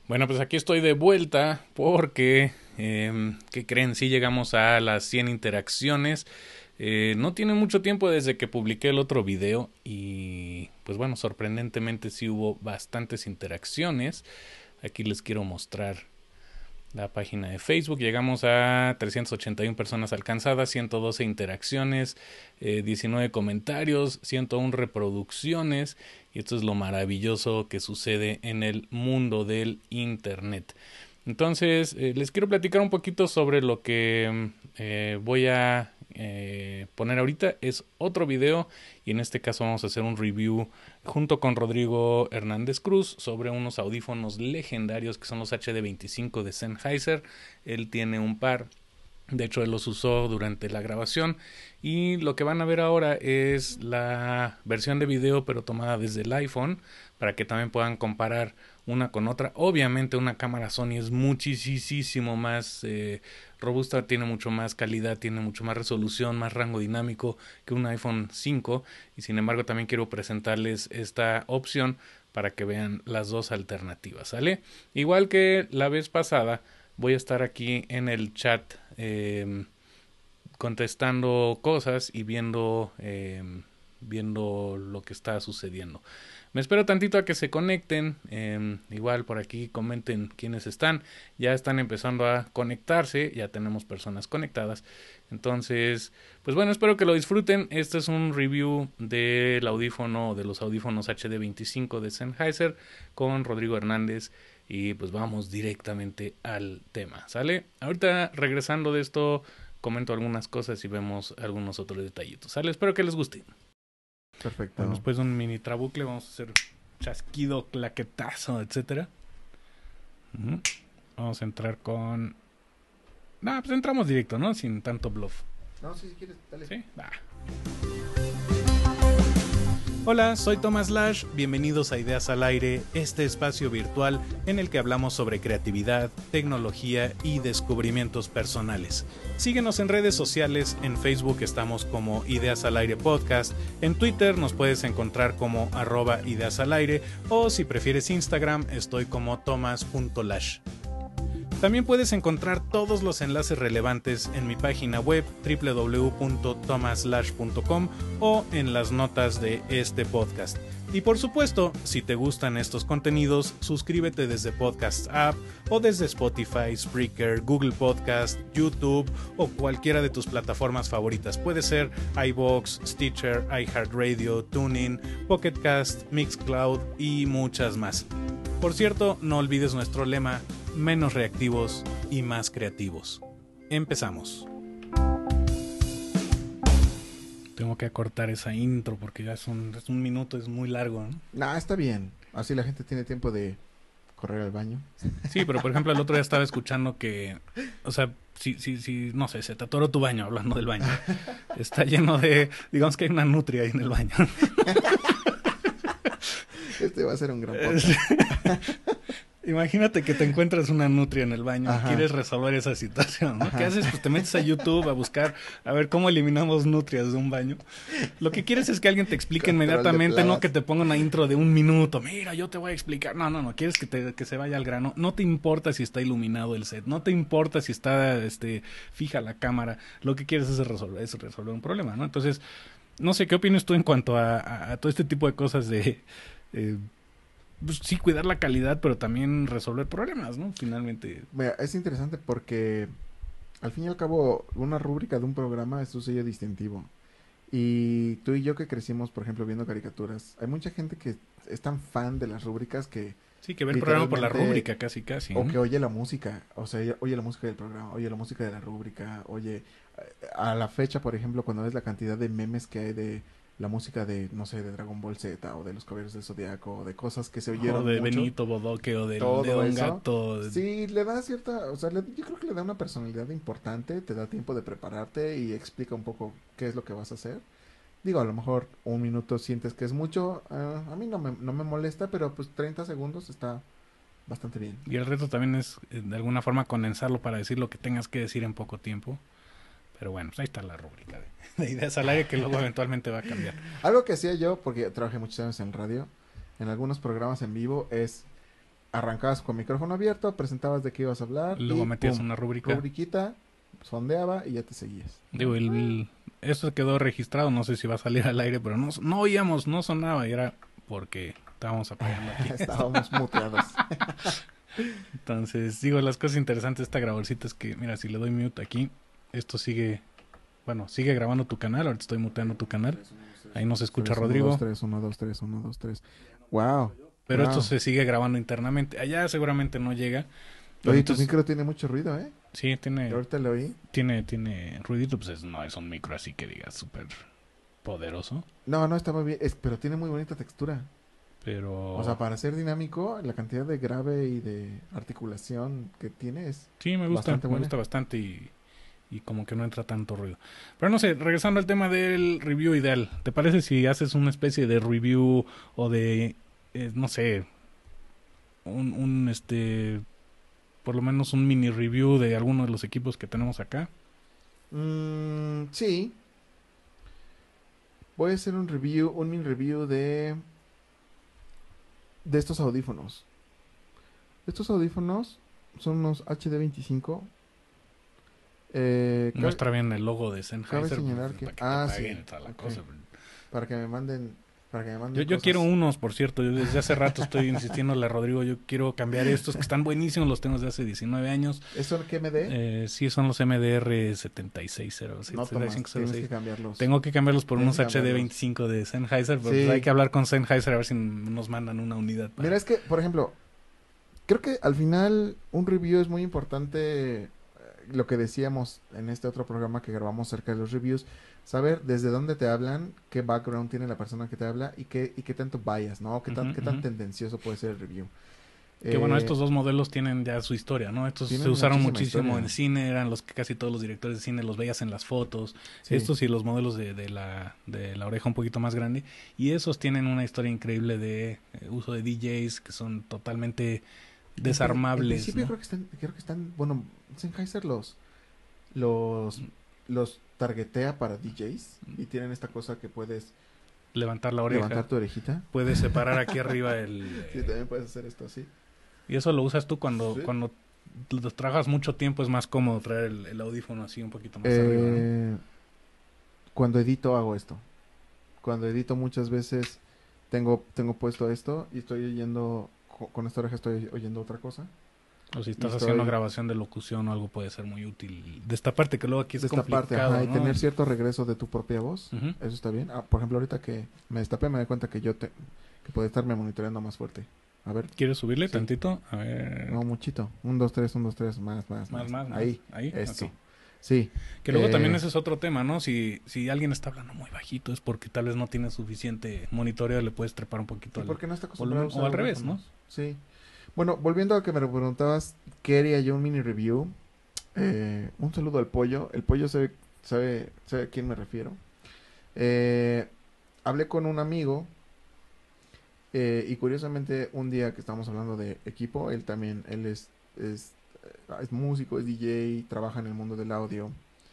Bueno, pues aquí estoy de vuelta porque, ¿qué creen? Sí llegamos a las 100 interacciones. No tiene mucho tiempo desde que publiqué el otro video y pues bueno, sorprendentemente sí hubo bastantes interacciones. Aquí les quiero mostrar la página de Facebook. Llegamos a 381 personas alcanzadas, 112 interacciones, 19 comentarios, 101 reproducciones. Y esto es lo maravilloso que sucede en el mundo del Internet. Entonces, les quiero platicar un poquito sobre lo que voy a poner ahorita. Es otro video y en este caso vamos a hacer un review junto con Rodrigo Hernández Cruz sobre unos audífonos legendarios que son los HD25 de Sennheiser. Él tiene un par. De hecho, él los usó durante la grabación. Y lo que van a ver ahora es la versión de video, pero tomada desde el iPhone, para que también puedan comparar una con otra. Obviamente una cámara Sony es muchísimo más robusta, tiene mucho más calidad, tiene mucho más resolución, más rango dinámico que un iPhone 5. Y sin embargo también quiero presentarles esta opción para que vean las dos alternativas, ¿sale? Igual que la vez pasada, voy a estar aquí en el chat contestando cosas y viendo lo que está sucediendo. Me espero tantito a que se conecten. Igual por aquí comenten quiénes están. Ya están empezando a conectarse. Ya tenemos personas conectadas. Entonces, pues bueno, espero que lo disfruten. Este es un review del audífono, de los audífonos HD25 de Sennheiser con Rodrigo Hernández. Y pues vamos directamente al tema, ¿sale? Ahorita regresando de esto, comento algunas cosas y vemos algunos otros detallitos, ¿sale? Espero que les guste. Perfecto. Bueno, después de un mini trabucle vamos a hacer chasquido, claquetazo, etcétera. Vamos a entrar con... pues entramos directo, ¿no? Sin tanto bluff. No, si quieres, dale. ¿Sí? Va. Hola, soy Thomas Lash, bienvenidos a Ideas al Aire, este espacio virtual en el que hablamos sobre creatividad, tecnología y descubrimientos personales. Síguenos en redes sociales, en Facebook estamos como Ideas al Aire Podcast, en Twitter nos puedes encontrar como @ideasalaire o si prefieres Instagram estoy como thomas.lash. También puedes encontrar todos los enlaces relevantes en mi página web www.thomaslash.com o en las notas de este podcast. Y por supuesto, si te gustan estos contenidos, suscríbete desde Podcast App o desde Spotify, Spreaker, Google Podcast, YouTube o cualquiera de tus plataformas favoritas. Puede ser iVoox, Stitcher, iHeartRadio, TuneIn, Pocket Cast, Mixcloud y muchas más. Por cierto, no olvides nuestro lema: menos reactivos y más creativos. Empezamos. Tengo que acortar esa intro porque ya es un minuto, es muy largo, ¿no? Nah, está bien. Así la gente tiene tiempo de correr al baño. Sí, pero por ejemplo el otro día estaba escuchando que, o sea, si no sé, se te atoró tu baño, hablando del baño. Está lleno de, digamos que hay una nutria ahí en el baño. Este va a ser un gran podcast. Imagínate que te encuentras una nutria en el baño. Ajá. Y quieres resolver esa situación, ¿no? ¿Qué haces? Pues te metes a YouTube a buscar, a ver cómo eliminamos nutrias de un baño. Lo que quieres es que alguien te explique inmediatamente, no que te ponga una intro de 1 minuto. Mira, yo te voy a explicar. No. Quieres que se vaya al grano. No te importa si está iluminado el set. No te importa si está fija la cámara. Lo que quieres es resolver un problema, ¿no? Entonces, no sé, ¿qué opinas tú en cuanto a todo este tipo de cosas de... pues sí, cuidar la calidad, pero también resolver problemas, ¿no? Finalmente. Mira, es interesante porque al fin y al cabo una rúbrica de un programa es su sello distintivo. Y tú y yo que crecimos, por ejemplo, viendo caricaturas, hay mucha gente que es tan fan de las rúbricas que... Sí, que ve el programa por la rúbrica, casi. O que oye la música, o sea, oye la música del programa, oye la música de la rúbrica, oye... A la fecha, por ejemplo, cuando ves la cantidad de memes que hay de la música de, no sé, de Dragon Ball Z o de los Caballeros del Zodiaco o de cosas que se oyeron o de mucho, Benito Bodoque o de un Gato. Sí, le da cierta, o sea, yo creo que le da una personalidad importante, te da tiempo de prepararte y explica un poco qué es lo que vas a hacer. Digo, a lo mejor 1 minuto sientes que es mucho, a mí no me molesta, pero pues 30 segundos está bastante bien. Y el reto también es, de alguna forma, condensarlo para decir lo que tengas que decir en poco tiempo. Pero bueno, pues ahí está la rúbrica de Ideas al Aire que luego eventualmente va a cambiar. Algo que hacía yo, porque trabajé muchos años en radio, en algunos programas en vivo, es arrancabas con micrófono abierto, presentabas de qué ibas a hablar Luego y metías pum, una rúbrica. rubriquita, sondeaba y ya te seguías. Digo, eso quedó registrado, no sé si va a salir al aire, pero no oíamos, no sonaba y era porque estábamos apagando aquí. Estábamos muteados. Entonces, digo, las cosas interesantes de esta grabación es que, mira, si le doy mute aquí, esto sigue, bueno, sigue grabando tu canal, ahorita estoy muteando tu canal. Ahí no se escucha Rodrigo. 1, 2, 3, 1, 2, 3, 1, 2, 3. Wow. Pero wow. esto se sigue grabando internamente. Allá seguramente no llega. Pero Oye, entonces, tu micro tiene mucho ruido, ¿eh? sí, Yo tiene ahorita lo oí. ruidito, pues no es un micro así que diga súper poderoso. No, no, está muy bien. Pero tiene muy bonita textura. Pero... O sea, para ser dinámico, la cantidad de grave y de articulación que tiene es sí, me gusta, bastante me buena. gusta bastante y como que no entra tanto ruido. Pero no sé, regresando al tema del review ideal, ¿te parece si haces una especie de review o de, no sé, por lo menos un mini review de alguno de los equipos que tenemos acá? Sí. Voy a hacer un mini review de estos audífonos. Estos audífonos son unos HD25. Muestra bien el logo de cabe Sennheiser señalar pues, que... para que te Ah, paguen sí. y toda la Ok. cosa. Para que me manden Yo cosas. quiero unos, por cierto. Yo desde hace rato estoy insistiéndole a Rodrigo. Yo quiero cambiar estos que están buenísimos. Los tengo desde hace 19 años. ¿Eso qué me dé? Sí, son los MDR 7606. No, Tomás, tienes que cambiarlos. Tengo que cambiarlos por Tienes unos que cambiarlos. HD25 de Sennheiser. Pero Sí. pues hay que hablar con Sennheiser a ver si nos mandan una unidad. Mira, es que, por ejemplo, creo que al final un review es muy importante. Lo que decíamos en este otro programa que grabamos acerca de los reviews, saber desde dónde te hablan, qué background tiene la persona que te habla y qué tanto bias, ¿no? Qué tan tendencioso puede ser el review. Que bueno, estos dos modelos tienen ya su historia, ¿no? Estos se usaron muchísimo historia. en cine, eran los que casi todos los directores de cine los veías en las fotos. Sí. Estos y los modelos de la oreja un poquito más grande. Y esos tienen una historia increíble de uso de DJs que son totalmente desarmables. En principio ¿no? creo que están, bueno, Sennheiser los targetea para DJs y tienen esta cosa que puedes levantar la oreja. Levantar tu orejita. Puedes separar aquí arriba Sí, también puedes hacer esto así. Y eso lo usas tú cuando, Sí. cuando trabajas mucho tiempo, es más cómodo traer el audífono así un poquito más arriba, ¿no? Cuando edito hago esto. Cuando edito muchas veces tengo puesto esto y estoy oyendo, con esta oreja estoy oyendo otra cosa. O si estás haciendo grabación de locución o algo puede ser muy útil. De esta parte que luego aquí es complicado, ajá, y ¿no? tener cierto regreso de tu propia voz, eso está bien. Por ejemplo, ahorita que me destapé me doy cuenta que que puede estarme monitoreando más fuerte. A ver. ¿Quieres subirle tantito? A ver. No, muchito. 1, 2, 3, 1, 2, 3, más. Ahí. Eso. Okay. Sí. Que luego también ese es otro tema, ¿no? Si alguien está hablando muy bajito es porque tal vez no tiene suficiente monitoreo, le puedes trepar un poquito sí, porque no está acostumbrado volumen, o al revés, ¿no? Sí. Bueno, volviendo a que me preguntabas qué haría yo un mini review. Un saludo al Pollo. El Pollo sabe a quién me refiero. Hablé con un amigo y curiosamente un día que estábamos hablando de equipo, él es músico, es DJ, trabaja en el mundo del audio.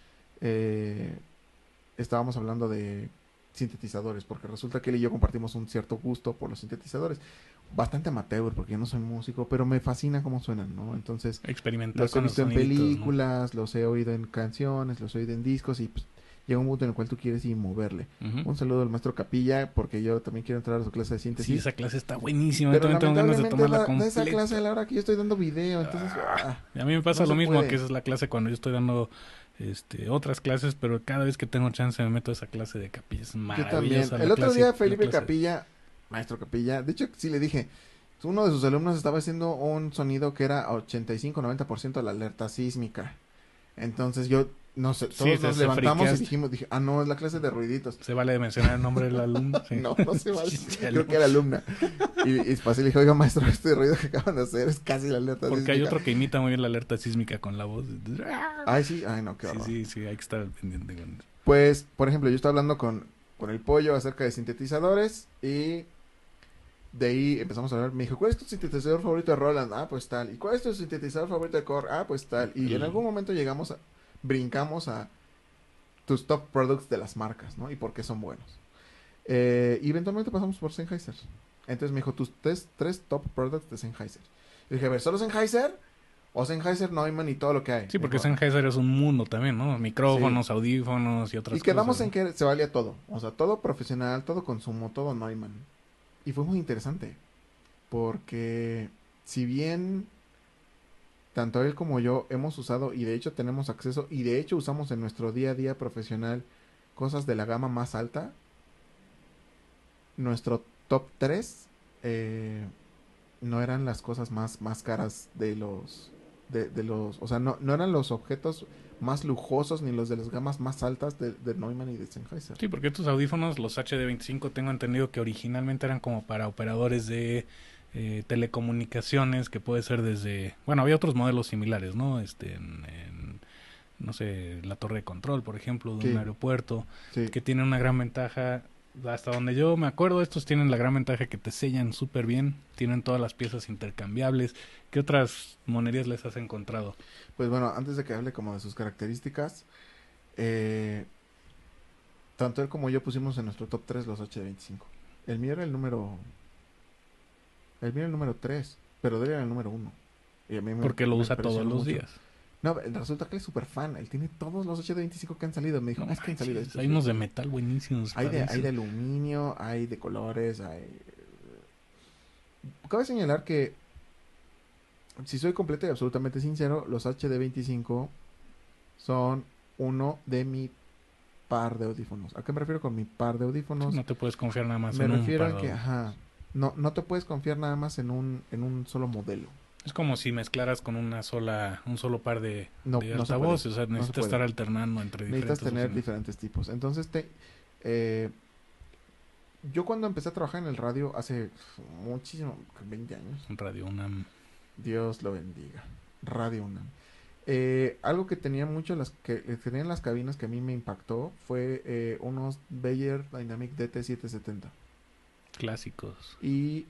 Estábamos hablando de sintetizadores, porque resulta que él y yo compartimos un cierto gusto por los sintetizadores. Bastante amateur, porque yo no soy músico, pero me fascina cómo suenan, ¿no? Entonces, experimentar los he visto en películas, ¿no? Los he oído en canciones, los he oído en discos y pues, llega un punto en el cual tú quieres ir moverle. Un saludo al maestro Capilla, porque yo también quiero entrar a su clase de síntesis. Sí, esa clase está buenísima. Pero yo también tengo ganas de tomarla completa. De esa clase a la hora que yo estoy dando video, entonces... a mí me pasa lo mismo, que esa es la clase cuando yo estoy dando otras clases, pero cada vez que tengo chance me meto a esa clase de Capilla. Es maravillosa. Yo también. El otro día Felipe Capilla, maestro Capilla, de hecho sí le dije, uno de sus alumnos estaba haciendo un sonido que era 85-90% la alerta sísmica. Entonces yo, no sé, todos nos levantamos y dijimos, no, es la clase de ruiditos. ¿Se vale mencionar el nombre del alumno? Sí. No se vale. Creo que era alumna. Y pasé y le dije, oiga, maestro, este ruido que acaban de hacer es casi la alerta sísmica. Porque hay otro que imita muy bien la alerta sísmica con la voz. Ay, sí, no, qué horror. Sí, hay que estar pendiente con eso. Pues, por ejemplo, yo estaba hablando con el Pollo acerca de sintetizadores y de ahí empezamos a hablar. Me dijo, ¿cuál es tu sintetizador favorito de Roland? Ah, pues tal. ¿Y cuál es tu sintetizador favorito de Core? Ah, pues tal. Y en algún momento brincamos a tus top products de las marcas, ¿no? Y por qué son buenos. Y eventualmente pasamos por Sennheiser. Entonces me dijo, tus tres top products de Sennheiser. Y dije, a ver, ¿solo Sennheiser? O Sennheiser, Neumann y todo lo que hay. Sí, Me porque dijo, Sennheiser es un mundo también, ¿no? sí. Micrófonos, audífonos y Y otras quedamos cosas, en ¿no? que se valía todo. O sea, todo profesional, todo consumo, todo Neumann. Y fue muy interesante. Porque si bien tanto él como yo hemos usado y de hecho tenemos acceso y de hecho usamos en nuestro día a día profesional cosas de la gama más alta, nuestro top 3 eh, no eran las cosas más caras de los, o sea, no eran los objetos más lujosos ni los de las gamas más altas de Neumann y de Sennheiser. Sí, porque estos audífonos, los HD25, tengo entendido que originalmente eran como para operadores de telecomunicaciones, que puede ser desde... Bueno, había otros modelos similares, ¿no? No sé, la torre de control, por ejemplo, de un Sí, aeropuerto, sí. que tienen una gran ventaja. Hasta donde yo me acuerdo, estos tienen la gran ventaja que te sellan súper bien, tienen todas las piezas intercambiables. ¿Qué otras monerías les has encontrado? Pues bueno, antes de que hable como de sus características, eh, tanto él como yo pusimos en nuestro top 3 los H25. El mío era el mío era el número 3, pero de él era el número uno. Y a mí Porque lo me usa todos impresionó los mucho. días. No, resulta que él es súper fan. Él tiene todos los H25 que han salido. Me dijo, No es que han salido manches, estos hay y unos de estos. metal buenísimos para Hay eso. de aluminio, hay de colores, hay... Cabe señalar que, si soy completo y absolutamente sincero, los HD25 son uno de mi par de audífonos. ¿A qué me refiero con mi par de Sí, audífonos? no te puedes confiar nada más Me en un refiero par en de que, audífonos. ajá, no te puedes confiar nada más en un solo modelo. Es como si mezclaras con un solo par No, de no se puede. altavoces, o sea, No se necesitas puede. estar alternando entre Necesitas diferentes tener bocinas. diferentes tipos. Entonces, eh, yo cuando empecé a trabajar en el radio hace muchísimo, 20 años, Un Radio UNAM. Dios lo bendiga. Radio UNAM. Algo que tenía mucho que tenían las cabinas que a mí me impactó fue unos Beyer Dynamic DT770. Clásicos. Y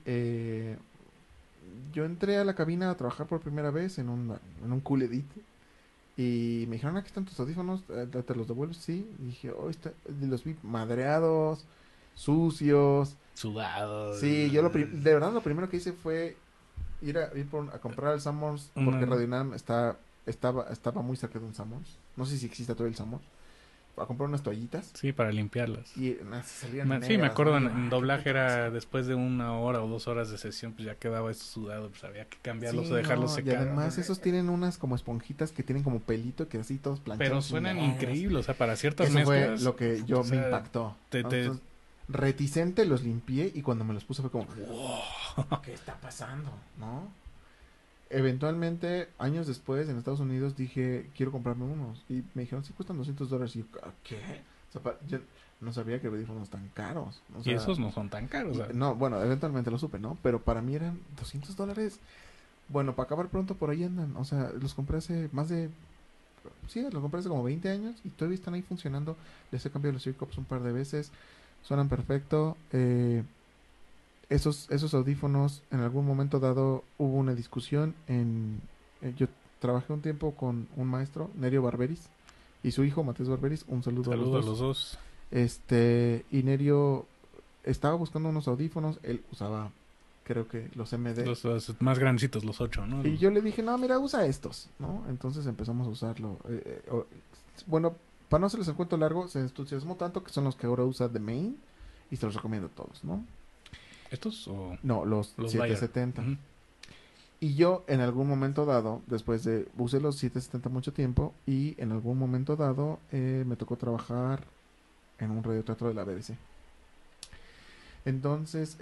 yo entré a la cabina a trabajar por primera vez en un Cool Edit. Y me dijeron, aquí están tus audífonos, te los devuelves, sí. Y dije, oh, y los vi madreados, sucios. Sudados. Sí, de verdad lo primero que hice fue ir a comprar el Summers, porque Una- Radio UNAM estaba muy cerca de un Summers. No sé si existe todavía el Summers. A comprar unas toallitas Sí, para limpiarlas. y salían Sí, me negras, ¿no? acuerdo Y yo, en ¿qué doblaje está era pasando? después de 1 hora o 2 horas de sesión, pues ya quedaba eso sudado, pues había que cambiarlos o Sí, dejarlos no, y secar. además esos tienen unas como esponjitas que tienen como pelito que así todos Pero planchados y suenan negros. increíbles, o sea, para ciertas Eso fue mezclas, lo que o yo me sea, impactó. te, te, Entonces, reticente los limpié y cuando me los puse fue como, ¿qué está pasando? ¿No? Eventualmente, años después, en Estados Unidos, dije, quiero comprarme unos. Y me dijeron, sí, cuestan $200. Y yo, ¿qué? O sea, yo no sabía que audífonos tan caros. O y sea, esos no son tan caros, o sea, no, bueno, eventualmente lo supe, ¿no? Pero para mí eran $200. Bueno, para acabar pronto por ahí andan. O sea, los compré hace más de... Sí, los compré hace como 20 años y todavía están ahí funcionando. Les he cambiado los earcups un par de veces. Suenan perfecto. Esos audífonos, en algún momento dado, hubo una discusión yo trabajé un tiempo con un maestro, Nerio Barberis, y su hijo, Matías Barberis. Un saludo a los saludo a dos. los dos. Y Nerio estaba buscando unos audífonos. Él usaba, creo que los MD. Los más grandecitos, los 8, ¿no? Y yo le dije, no, mira, usa estos, ¿no? Entonces empezamos a usarlo. Bueno, para no hacerles el cuento largo, se entusiasmó tanto que son los que ahora usa The Main y se los recomiendo a todos, ¿no? ¿Estos o No, los los Bayer? 770. Ujú. Y yo en algún momento dado, usé los 770 mucho tiempo y en algún momento dado me tocó trabajar en un radioteatro de la BBC. Entonces,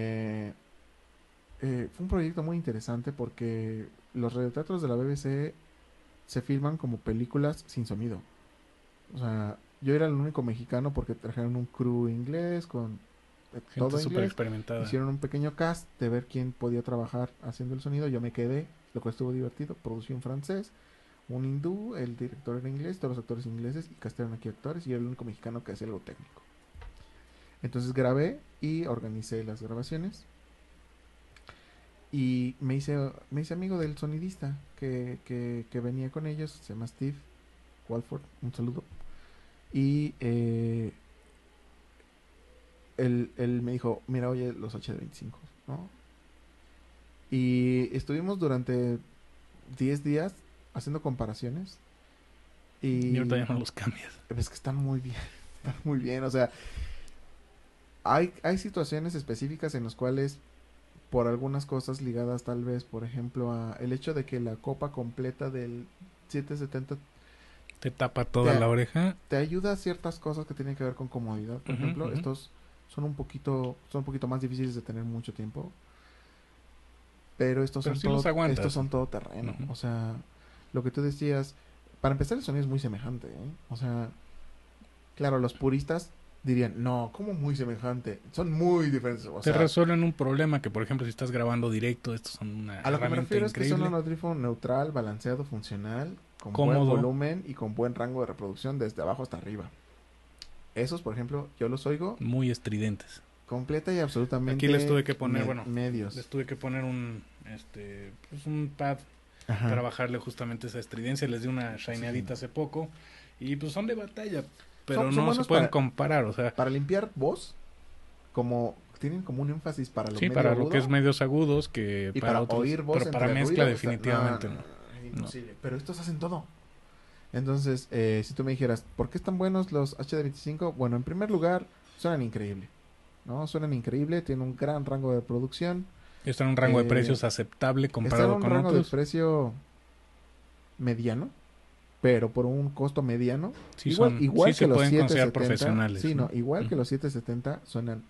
fue un proyecto muy interesante porque los radioteatros de la BBC se filman como películas sin sonido. O sea, yo era el único mexicano porque trajeron un crew inglés con Gente todo súper inglés. experimentada. Hicieron un pequeño cast de ver quién podía trabajar haciendo el sonido. Yo me quedé, lo cual estuvo divertido. Producí un francés, un hindú, el director era inglés, todos los actores ingleses y castearon aquí actores y era el único mexicano que hacía algo técnico. Entonces grabé y organicé las grabaciones y me hice amigo del sonidista que venía con ellos, se llama Steve Walford, un saludo. Y él me dijo, mira, oye, los HD25, ¿no? Y Y estuvimos durante 10 días haciendo comparaciones. Y ahorita Y ya no los cambias. es que están muy bien, están muy bien. O sea, hay situaciones específicas en las cuales, por algunas cosas ligadas tal vez, por ejemplo, a el hecho de que la copa completa del 770 Te tapa toda te, la oreja. te ayuda a ciertas cosas que tienen que ver con comodidad. Por Ujú, ejemplo, ujú. estos son un poquito más difíciles de tener mucho tiempo, pero Pero sí los estos aguantas. son todo terreno. Ujú. O sea, lo que tú decías, para empezar el sonido es muy semejante, ¿eh? O sea, claro, los puristas dirían, no, ¿cómo muy semejante? Son muy diferentes. O Te sea, resuelven un problema que, por ejemplo, si estás grabando directo, estos son una a lo que me herramienta refiero es que son un increíble. audífono neutral, balanceado, funcional, con buen Cómodo, volumen y con buen rango de reproducción desde abajo hasta arriba. Esos, por ejemplo, yo los oigo muy estridentes. completa y Aquí les absolutamente tuve que poner, bueno, les medios. tuve que poner pues un pad para Ajá. bajarle justamente esa estridencia. Les di una Sí. shineadita hace poco y pues son de batalla, pero Son no se buenos pueden comparar, o sea, para limpiar voz, como tienen como un énfasis para lo sí, medio para lo que es agudo medios agudos, que y para para otros, oír voz pero para entre mezcla ruido. No, definitivamente no, no. no, es No. imposible. Pero estos hacen todo. Entonces, si tú me dijeras, ¿por qué están buenos los HD25? Bueno, en primer lugar, suenan increíble, ¿no? Suenan increíble, tienen un gran rango de producción. Está en un rango de Eh, precios aceptable Está en comparado un con rango de otros. precio mediano, pero por un costo mediano. Sí Igual se que los pueden considerar 770, profesionales, sí, no, ¿no? igual que Ujú. los 770 suenan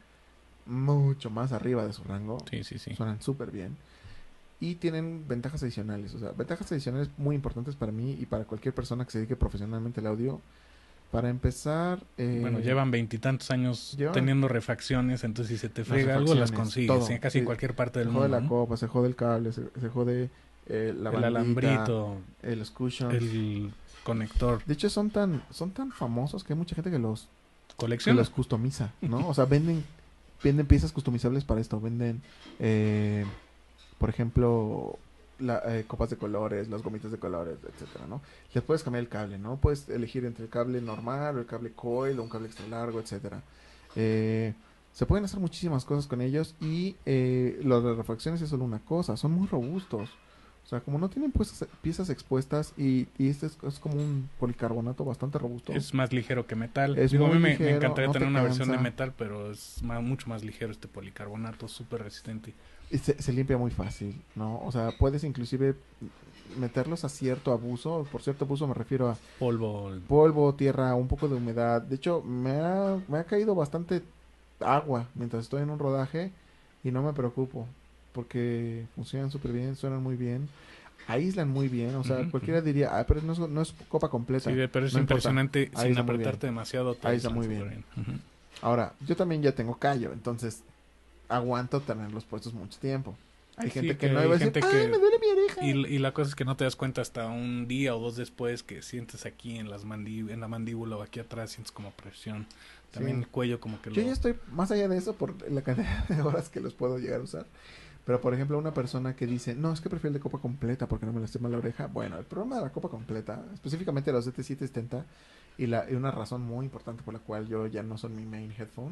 mucho más arriba de su rango. Sí, sí, sí. Suenan súper bien. Y tienen ventajas adicionales. O sea, ventajas adicionales muy importantes para mí y para cualquier persona que se dedique profesionalmente al audio. Para empezar, Bueno, llevan veintitantos años llevan teniendo refacciones, entonces si se te las friega algo, las refacciones, consigues, todo. casi en Sí, cualquier parte se del jode mundo, la ¿no? copa, se jode el cable, se jode la El bandita, alambrito, los cushions. el conector, De hecho, son tan famosos que hay mucha gente que colecciona. los customiza, ¿no? O sea, venden piezas customizables para esto. Venden, eh, por ejemplo, copas de colores, las gomitas de colores, etcétera, ¿no? Les puedes cambiar el cable, ¿no? Puedes elegir entre el cable normal o el cable coil o un cable extra largo, etcétera. Eh, Se pueden hacer muchísimas cosas con ellos y lo de las refacciones es solo una cosa, son muy robustos. O sea, como no tienen piezas expuestas y este es como un policarbonato bastante robusto, Es más ligero que metal. es Digo, a muy mí me ligero, encantaría no tener te una versión de cansa metal, pero es mucho más ligero este policarbonato, súper resistente. y se limpia muy fácil, ¿no? O sea, puedes inclusive meterlos a cierto abuso, por cierto abuso me refiero a Polvo, polvo, tierra, un poco de humedad. De hecho, me ha caído bastante agua mientras estoy en un rodaje y no me preocupo porque funcionan súper bien, suenan muy bien, aíslan muy bien. O sea, ujú, cualquiera ujú. diría, ah, pero no es copa Sí, completa. pero es No importa, impresionante, sin aísla muy bien, apretarte demasiado, te aísla aíslan muy súper bien. bien. Ujú. Ahora, yo también ya tengo callo, entonces aguanto tenerlos puestos mucho tiempo. Hay Sí, gente que que no iba hay a decir, gente ¡ay, me que... duele mi oreja! Y la cosa es que no te das cuenta hasta un día o dos después que sientes aquí en en la mandíbula o aquí atrás, sientes como presión. También Sí, el cuello como que yo ya lo... estoy más allá de eso por la cantidad de horas que los puedo llegar a usar. Pero, por ejemplo, una persona que dice, no, es que prefiero el de copa completa porque no me lastima la oreja. Bueno, el problema de la copa completa, específicamente los DT770, y una razón muy importante por la cual yo ya no son mi main headphone,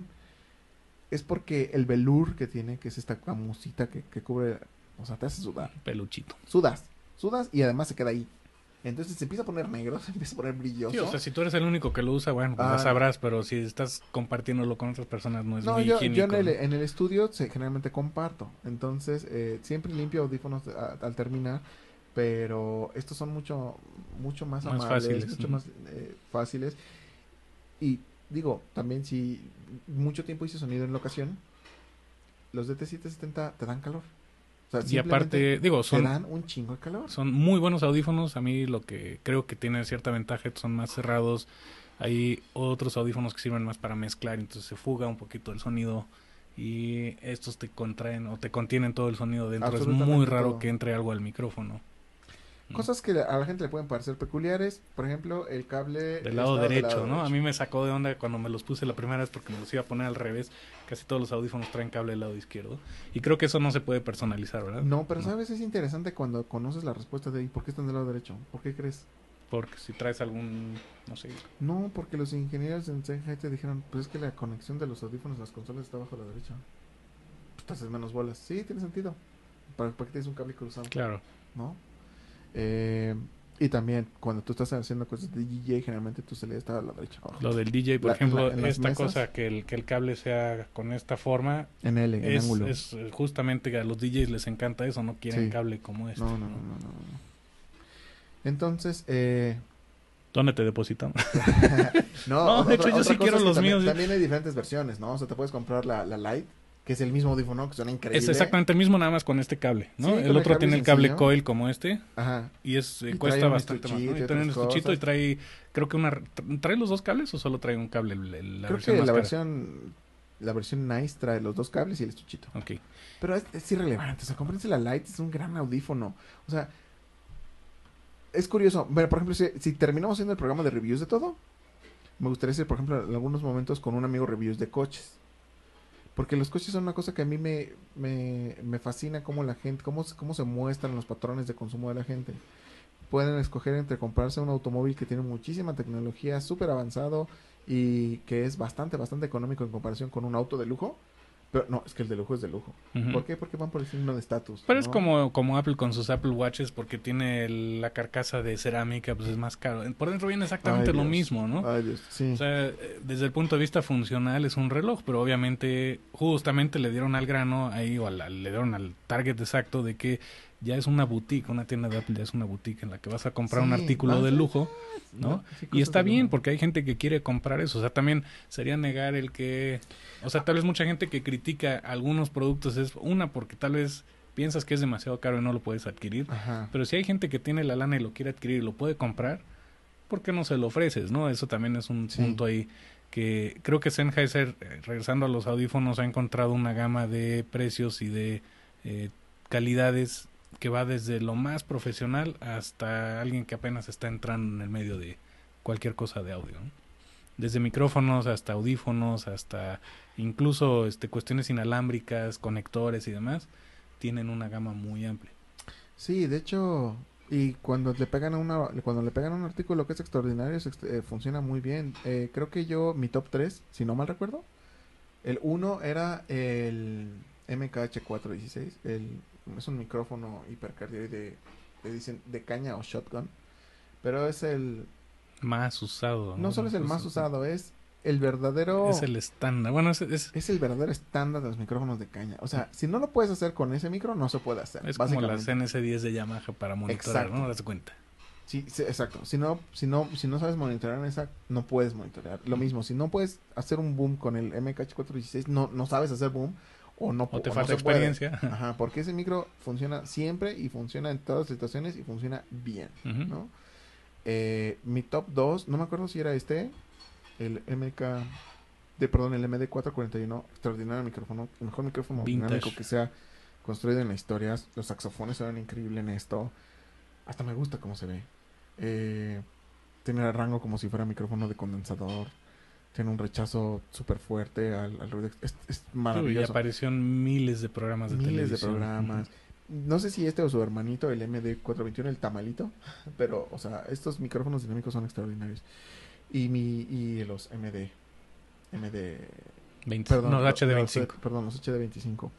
es porque el velour que tiene, que es esta camusita que cubre, o sea, te hace sudar. peluchito. Sudas y además se queda ahí. Entonces se empieza a poner negro, se empieza a poner Sí, o sea, brilloso. si tú eres el único que lo usa, bueno, pues ya Ah, no. sabrás, pero si estás compartiéndolo con otras personas no es No, muy yo higiénico, ¿no? en el estudio generalmente comparto. Entonces, siempre limpio audífonos al terminar. Pero estos son mucho más Más amables, fáciles. mucho Ujú. más fáciles. Y digo, también si mucho tiempo hice sonido en locación, los DT770 te dan calor. O sea, Y simplemente aparte, digo, te dan un chingo de calor. son muy buenos audífonos. A mí lo que creo que tienen cierta ventaja es que son más cerrados. Hay otros audífonos que sirven más para mezclar, entonces se fuga un poquito el sonido y estos te contraen o te contienen todo el sonido dentro. Es muy Absolutamente raro todo. que entre algo al micrófono. ¿No? Cosas que a la gente le pueden parecer peculiares. Por ejemplo, el cable Del lado está del lado derecho, ¿no? A derecho. mí me sacó de onda cuando me los puse la primera vez porque me los iba a poner al revés. Casi todos los audífonos traen cable del lado izquierdo. Y creo que eso no se puede personalizar, ¿verdad? No, pero No. sabes, es interesante cuando conoces la respuesta de ¿y por qué están del lado derecho? ¿Por qué crees? Porque si traes algún, no sé, No, porque los ingenieros en CGI te dijeron, pues es que la conexión de los audífonos a las consolas está abajo a la derecha. Entonces menos bolas. Sí, tiene sentido. ¿para qué tienes un cable cruzado? Claro. ¿No? Y también, cuando tú estás haciendo cosas de DJ, generalmente tu salida está a la derecha. Abajo. Lo del DJ, por ejemplo, en las esta mesas, cosa que el cable sea con esta forma, en L, en ángulo. es justamente a los DJs les encanta eso, no quieren Sí. cable como este. No. Entonces, ¿Dónde te depositamos? no, de hecho yo sí quiero los míos. También hay diferentes versiones, ¿no? O sea, te puedes comprar la Lite, que es el mismo audífono, que suena increíble. Es exactamente el mismo, nada más con este cable, ¿no? Sí, el otro tiene el cable sencillo. coil como este. Ajá. Y cuesta bastante más, ¿no? Y trae un estuchito y trae, creo que ¿trae los dos cables o solo trae un cable? La creo versión que más la cara? versión Nice trae los dos cables y el estuchito. Ok. Pero es irrelevante, o sea, cómprense la Lite, es un gran audífono. O sea, es curioso. Bueno, por ejemplo, si terminamos haciendo el programa de reviews de todo, me gustaría hacer, por ejemplo, en algunos momentos con un amigo reviews de coches. Porque los coches son una cosa que a mí me fascina cómo la gente, cómo se muestran los patrones de consumo de la gente. Pueden escoger entre comprarse un automóvil que tiene muchísima tecnología, súper avanzado y que es bastante económico en comparación con un auto de lujo. Pero no, es que el de lujo es de lujo. Uh-huh. ¿Por qué? Porque van por el signo de estatus. Pero ¿no? es como Apple con sus Apple Watches, porque tiene la carcasa de cerámica, pues es más caro. Por dentro viene exactamente lo mismo, ¿no? Ay, Dios, sí. O sea, desde el punto de vista funcional es un reloj, pero obviamente justamente le dieron al grano ahí, o le dieron al target exacto de que ya es una boutique, una tienda de Apple ya es una boutique en la que vas a comprar un artículo de lujo, ¿no? Sí, y está bien, porque hay gente que quiere comprar eso. O sea, también sería negar el que... O sea, tal vez mucha gente que critica algunos productos es porque tal vez piensas que es demasiado caro y no lo puedes adquirir. Ajá. Pero si hay gente que tiene la lana y lo quiere adquirir y lo puede comprar, ¿por qué no se lo ofreces, no? Eso también es un punto ahí que creo que Sennheiser, regresando a los audífonos, ha encontrado una gama de precios y de calidades que va desde lo más profesional hasta alguien que apenas está entrando en el medio de cualquier cosa de audio, ¿no? Desde micrófonos hasta audífonos, hasta incluso cuestiones inalámbricas, conectores y demás, tienen una gama muy amplia. Sí, de hecho, y cuando le pegan a un artículo que es extraordinario, funciona muy bien. Creo que mi top 3, si no mal recuerdo, el 1 era el MKH416, es un micrófono hipercardioide de caña o shotgun, pero es el más usado. No solo es el más usado, es el verdadero... Es el estándar. Bueno, es el verdadero estándar de los micrófonos de caña. O sea, si no lo puedes hacer con ese micro, no se puede hacer. Es como la CNS10 de Yamaha para monitorear, ¿no? Das cuenta. Sí, exacto. Si no sabes monitorear en esa, no puedes monitorear. Lo mismo, si no puedes hacer un boom con el MKH416, no sabes hacer boom, o te falta experiencia. Ajá, porque ese micro funciona siempre y funciona en todas las situaciones y funciona bien, ¿no? Mi top 2, no me acuerdo si era el MD441, extraordinario micrófono, el mejor micrófono dinámico que sea construido en la historia. Los saxofones suenan increíble en esto, hasta me gusta cómo se ve. Tiene el rango como si fuera micrófono de condensador, tiene un rechazo súper fuerte al ruido, es maravilloso. Y apareció en miles de programas de televisión. Miles de programas. No sé si o su hermanito, el MD421, el tamalito, pero, o sea, estos micrófonos dinámicos son extraordinarios. Y los perdón, no, HD25. Los HD25.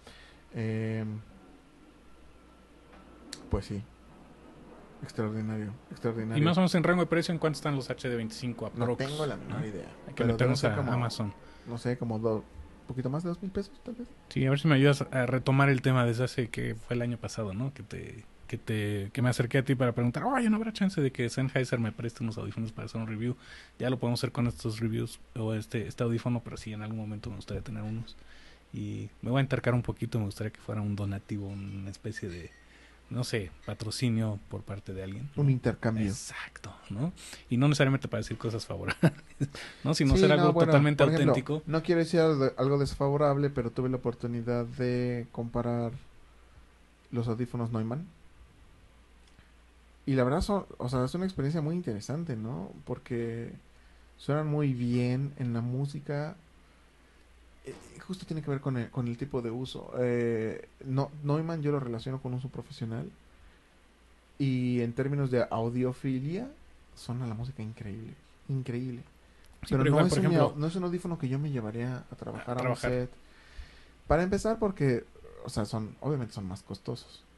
Pues sí. Extraordinario. Y más o menos en rango de precio, ¿en cuánto están los HD25 No tengo la menor idea. Hay que meternos a Amazon. No sé, como poquito más de $2,000, tal vez. Sí, a ver si me ayudas a retomar el tema desde hace que fue el año pasado, ¿no? Que me acerqué a ti para preguntar, oye, ¿no habrá chance de que Sennheiser me preste unos audífonos para hacer un review? Ya lo podemos hacer con estos reviews o este audífono, pero sí, en algún momento me gustaría tener unos. Y me voy a entercar un poquito, me gustaría que fuera un donativo, una especie de, no sé, patrocinio por parte de alguien, ¿no? Un intercambio. Exacto, ¿no? Y no necesariamente para decir cosas favorables, ¿no? Sino ser algo totalmente auténtico. Ejemplo, no quiero decir algo desfavorable, pero tuve la oportunidad de comparar los audífonos Neumann. Y la verdad es una experiencia muy interesante, ¿no? Porque suenan muy bien en la música. Justo tiene que ver con el tipo de uso. Neumann yo lo relaciono con uso profesional. Y en términos de audiofilia, suena la música increíble. Increíble. Sí, pero igual, no, por ejemplo, no es un audífono que yo me llevaría a trabajar a un set. Para empezar porque, o sea, obviamente son más costosos.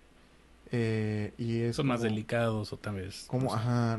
Y es Son más como, delicados o tal vez. como, No sé. ajá,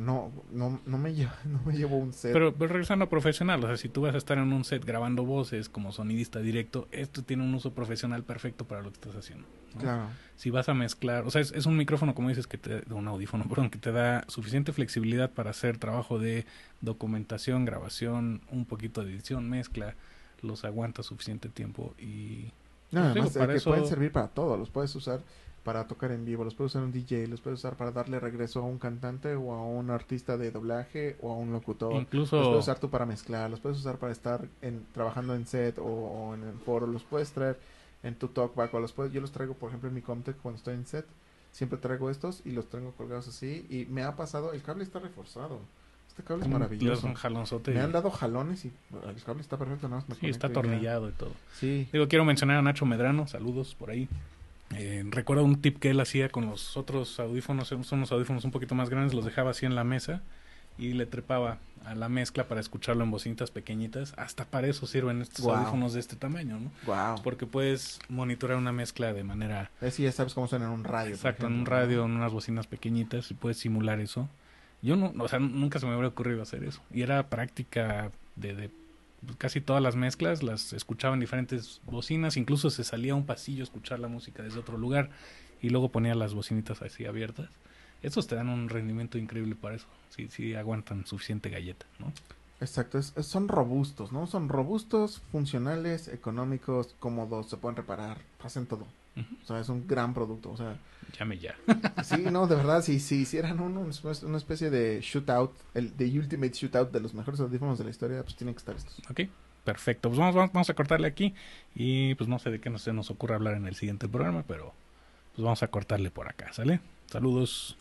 no me llevo, no me llevo un set. Pero regresando a profesional, o sea, si tú vas a estar en un set grabando voces como sonidista directo, esto tiene un uso profesional perfecto para lo que estás haciendo, ¿no? Claro. Si vas a mezclar, o sea, es un micrófono, como dices, un audífono, perdón, que te da suficiente flexibilidad para hacer trabajo de documentación, grabación, un poquito de edición, mezcla, los aguanta suficiente tiempo y, No, pues digo, además para que pueden eso, servir para todo. Los puedes usar para tocar en vivo, los puedes usar un DJ, los puedes usar para darle regreso a un cantante o a un artista de doblaje o a un locutor. Los puedes incluso, usar tú para mezclar, los puedes usar para estar trabajando en set o en el foro, los puedes traer en tu talkback yo los traigo, por ejemplo, en mi Comtech cuando estoy en set. Siempre traigo estos y los tengo colgados así y me ha pasado, el cable está reforzado. Este cable es le das un maravilloso. jalonzote Me y han dado jalones y el cable está perfecto, nada más me sí, está conecto y ya. atornillado y todo. Sí. Digo, quiero mencionar a Nacho Medrano, saludos por ahí. Recuerdo un tip que él hacía con los otros audífonos, son unos audífonos un poquito más grandes, los dejaba así en la mesa y le trepaba a la mezcla para escucharlo en bocinas pequeñitas. Hasta para eso sirven estos audífonos de este tamaño, ¿no? Wow. Porque puedes monitorear una mezcla de manera... Sí, ya sabes cómo suena en un radio. Exacto, por en un ejemplo, radio, ¿no? en unas bocinas pequeñitas y puedes simular eso. Yo no, o sea, nunca se me hubiera ocurrido hacer eso. Y era práctica de casi todas las mezclas, las escuchaba en diferentes bocinas, incluso se salía a un pasillo a escuchar la música desde otro lugar y luego ponía las bocinitas así abiertas. Estos te dan un rendimiento increíble para eso, si aguantan suficiente galleta, ¿no? Exacto, son robustos, ¿no? Son robustos, funcionales, económicos, cómodos, se pueden reparar, hacen todo. Uh-huh. O sea, es un gran producto, o sea... Llame ya. Sí, no, de verdad, si hicieran una especie de shootout, de Ultimate Shootout de los mejores audífonos de la historia, pues tienen que estar estos. Ok, perfecto. Pues vamos a cortarle aquí y pues no sé de qué se nos ocurra hablar en el siguiente programa, pero pues vamos a cortarle por acá, ¿sale? Saludos.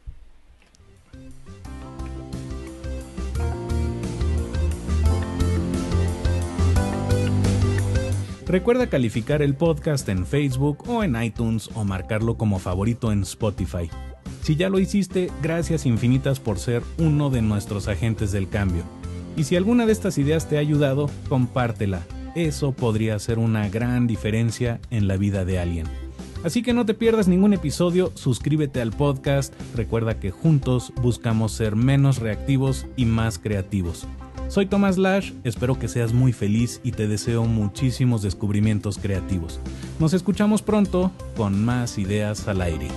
Recuerda calificar el podcast en Facebook o en iTunes o marcarlo como favorito en Spotify. Si ya lo hiciste, gracias infinitas por ser uno de nuestros agentes del cambio. Y si alguna de estas ideas te ha ayudado, compártela. Eso podría hacer una gran diferencia en la vida de alguien. Así que no te pierdas ningún episodio, suscríbete al podcast, recuerda que juntos buscamos ser menos reactivos y más creativos. Soy Tomás Lash, espero que seas muy feliz y te deseo muchísimos descubrimientos creativos. Nos escuchamos pronto con más ideas al aire.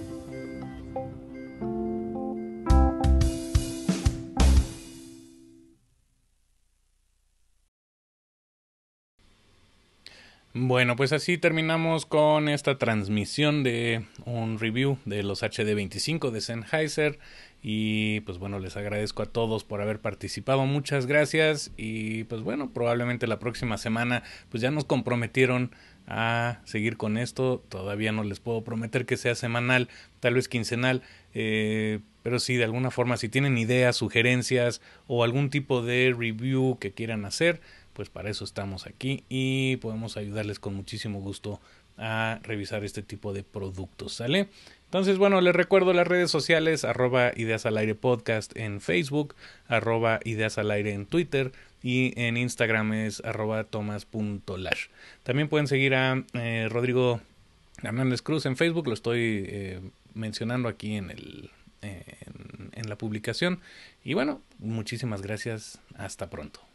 Bueno, pues así terminamos con esta transmisión de un review de los HD25 de Sennheiser. Y pues bueno, les agradezco a todos por haber participado, muchas gracias. Y pues bueno, probablemente la próxima semana pues ya nos comprometieron a seguir con esto. Todavía no les puedo prometer que sea semanal, tal vez quincenal, pero sí, de alguna forma, si tienen ideas, sugerencias o algún tipo de review que quieran hacer, pues para eso estamos aquí y podemos ayudarles con muchísimo gusto a revisar este tipo de productos, ¿sale? Entonces, bueno, les recuerdo las redes sociales, @ideasalairepodcast en Facebook, @ideasalaire en Twitter y en Instagram es @tomas.lash. También pueden seguir a Rodrigo Hernández Cruz en Facebook, lo estoy mencionando aquí en la publicación. Y bueno, muchísimas gracias, hasta pronto.